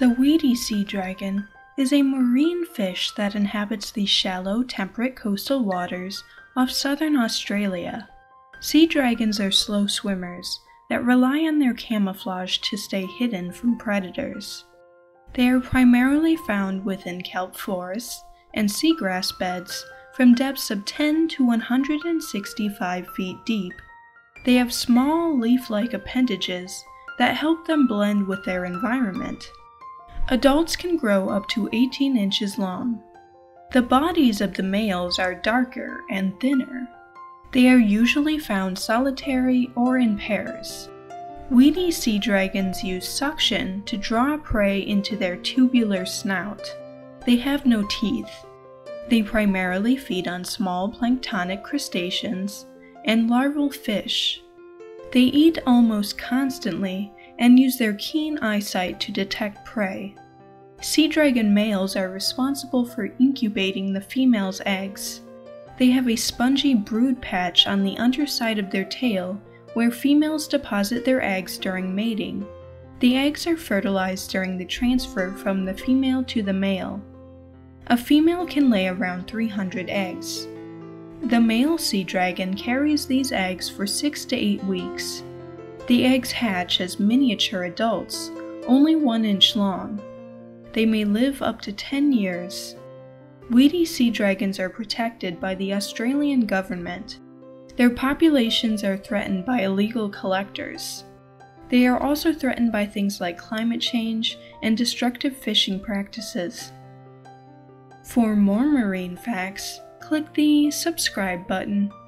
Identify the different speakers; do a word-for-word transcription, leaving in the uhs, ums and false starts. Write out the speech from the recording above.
Speaker 1: The weedy sea dragon is a marine fish that inhabits the shallow, temperate coastal waters off southern Australia. Sea dragons are slow swimmers that rely on their camouflage to stay hidden from predators. They are primarily found within kelp forests and seagrass beds from depths of ten to one hundred sixty-five feet deep. They have small leaf-like appendages that help them blend with their environment. Adults can grow up to eighteen inches long. The bodies of the males are darker and thinner. They are usually found solitary or in pairs. Weedy sea dragons use suction to draw prey into their tubular snout. They have no teeth. They primarily feed on small planktonic crustaceans and larval fish. They eat almost constantly and use their keen eyesight to detect prey. Sea dragon males are responsible for incubating the female's eggs. They have a spongy brood patch on the underside of their tail where females deposit their eggs during mating. The eggs are fertilized during the transfer from the female to the male. A female can lay around three hundred eggs. The male sea dragon carries these eggs for six to eight weeks. The eggs hatch as miniature adults, only one inch long. They may live up to ten years. Weedy sea dragons are protected by the Australian government. Their populations are threatened by illegal collectors. They are also threatened by things like climate change and destructive fishing practices. For more marine facts, click the subscribe button.